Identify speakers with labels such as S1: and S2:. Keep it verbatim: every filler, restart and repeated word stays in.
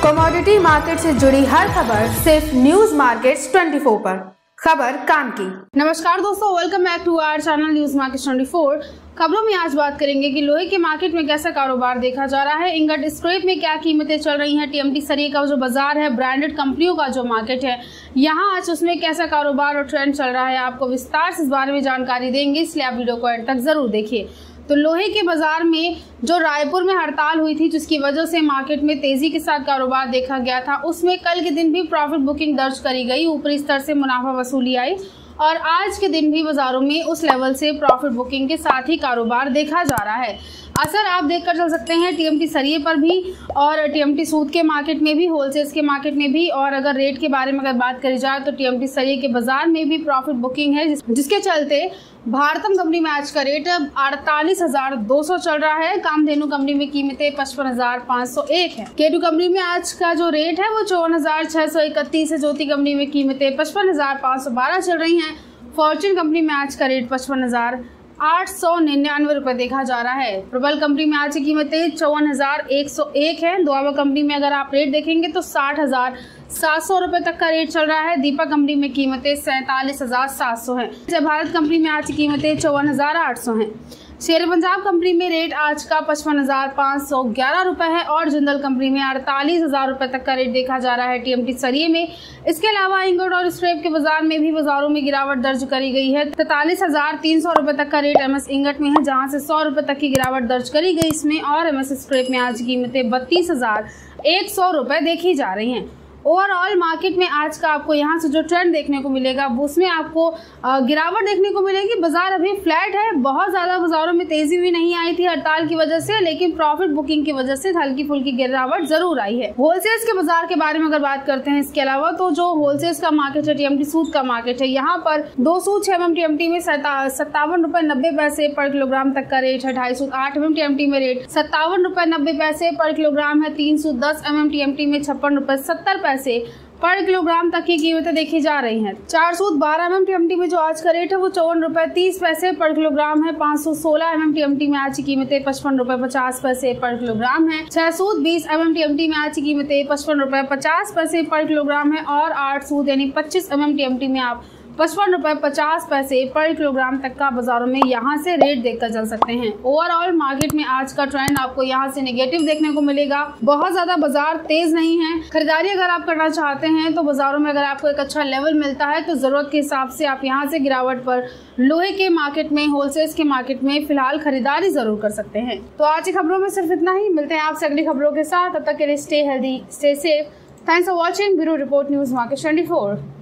S1: Commodity market से जुड़ी हर खबर सिर्फ न्यूज मार्केट्स चौबीस पर। खबर काम की।
S2: नमस्कार दोस्तों, welcome back to our channel news market चौबीस। खबरों में आज बात करेंगे कि लोहे के मार्केट में कैसा कारोबार देखा जा रहा है, इंगट स्क्रैप में क्या कीमतें चल रही हैं, टीएमटी सरिये का जो बाजार है, ब्रांडेड कंपनियों का जो मार्केट है, यहाँ आज उसमें कैसा कारोबार और ट्रेंड चल रहा है, आपको विस्तार से इस बारे में जानकारी देंगे, इसलिए आप वीडियो को एंड तक जरूर देखिए। तो लोहे के बाजार में जो रायपुर में हड़ताल हुई थी, जिसकी वजह से मार्केट में तेजी के साथ कारोबार देखा गया था, उसमें कल के दिन भी प्रॉफिट बुकिंग दर्ज करी गई, ऊपरी स्तर से मुनाफा वसूली आई और आज के दिन भी बाजारों में उस लेवल से प्रॉफिट बुकिंग के साथ ही कारोबार देखा जा रहा है। असर आप देखकर चल सकते हैं टीएमटी सरिये पर भी और टीएमटी सूत के मार्केट में भी, होलसेल्स के मार्केट में भी। और अगर रेट के बारे में अगर बात करी जाए तो टीएमटी सरिये के बाजार में भी प्रॉफिट बुकिंग है, जिस, जिसके चलते भारतम कंपनी में आज का रेट अड़तालीस हजार दो सौ चल रहा है। कामधेनु कंपनी में कीमतें पचपन हजार पाँच सौ एक है। केटू कंपनी में आज का जो रेट है वो चौवन हजार छह सौ इकतीस है। ज्योति कंपनी में कीमतें पचपन हजार पाँच सौ बारह चल रही हैं। फॉर्च्यून कंपनी में आज का रेट पचपन हजार आठ सौ निन्यानवे रुपए देखा जा रहा है। प्रबल कंपनी में आज की कीमतें चौवन हजार एक सौ एक है। दुआबा कंपनी में अगर आप रेट देखेंगे तो साठ हजार सात सौ रुपए तक का रेट चल रहा है। दीपक कंपनी में कीमतें सैंतालीस हजार सात सौ है। जय भारत कंपनी में आज की कीमतें चौवन हजार आठ सौ है। शेर पंजाब कंपनी में रेट आज का पचपन हजार पाँच सौ ग्यारह रुपए है और जिंदल कंपनी में अड़तालीस हजार रुपए तक का रेट देखा जा रहा है टीएमटी सरिये में। इसके अलावा इंगोट और स्क्रैप के बाजार में भी बाजारों में गिरावट दर्ज करी गई है। तैतालीस हजार तीन सौ रुपए तक का रेट एमएस इंगट में है, जहां से सौ रुपए तक की गिरावट दर्ज करी गई इसमें। और एमएस स्क्रैप में आज कीमतें बत्तीस हजार एक सौ रुपए देखी जा रही हैं। ओवरऑल मार्केट में आज का आपको यहाँ से जो ट्रेंड देखने को मिलेगा उसमें आपको गिरावट देखने को मिलेगी। बाजार अभी फ्लैट है, बहुत ज्यादा बाजारों में तेजी भी नहीं आई थी हड़ताल की वजह से, लेकिन प्रॉफिट बुकिंग की वजह से हल्की फुल्की गिरावट जरूर आई है। होलसेल्स के बाजार के बारे में अगर बात करते हैं, इसके अलावा तो जो होलसेल्स का मार्केट है, टीएमटी सूत का मार्केट है, यहाँ पर दो सूत छह एम टीएमटी में सत्तावन रुपए नब्बे पैसे पर किलोग्राम तक का रेट है। ढाई सूत आठ एम टीएमटी में रेट सत्तावन रुपए नब्बे पैसे पर किलोग्राम है। तीन सूत दस एम टीएमटी में छप्पन रुपए सत्तर पैसे पर किलोग्राम तक की कीमतें देखी जा रही हैं। चार सूत बारह एम टीएमटी में जो आज का रेट है वो चौवन रुपए तीस पैसे पर किलोग्राम है। पाँच सौ सोलह एम टीएमटी में आज की कीमतें पचपन रुपए पचास पैसे पर किलोग्राम है। छह सूत बीस एम टीएमटी में आज की कीमतें पचपन रुपए पचास पैसे पर किलोग्राम है और आठ सूत यानी पच्चीस एम टीएमटी में आप पचपन रुपए पचास पैसे पर किलोग्राम तक का बाजारों में यहाँ से रेट देखकर चल सकते हैं। ओवरऑल मार्केट में आज का ट्रेंड आपको यहाँ से नेगेटिव देखने को मिलेगा। बहुत ज्यादा बाजार तेज नहीं है। खरीदारी अगर आप करना चाहते हैं तो बाजारों में अगर आपको एक अच्छा लेवल मिलता है तो जरूरत के हिसाब से आप यहाँ से गिरावट पर लोहे के मार्केट में, होलसेल्स के मार्केट में फिलहाल खरीदारी जरूर कर सकते हैं। तो आज की खबरों में सिर्फ इतना ही। मिलते हैं आपसे अगली खबरों के साथ, तब तक के लिए stay healthy, stay safe. Thanks for watching. Bureau report news market चौबीस।